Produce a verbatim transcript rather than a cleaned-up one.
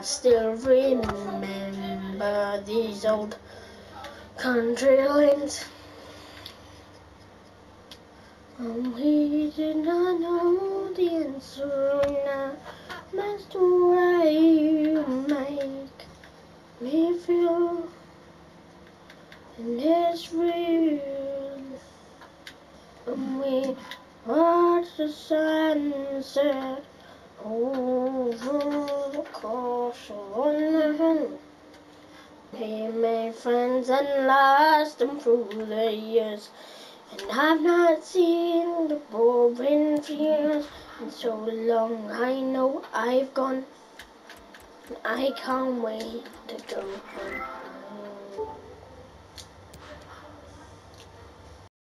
still remember these old country lanes. And we did not know the answer now. Master, why you make me feel in this real. And we watched the sunset over the course of one hand. He made friends and lost them through the years. And I've not seen the boring years in so long. I know I've gone, and I can't wait to go home.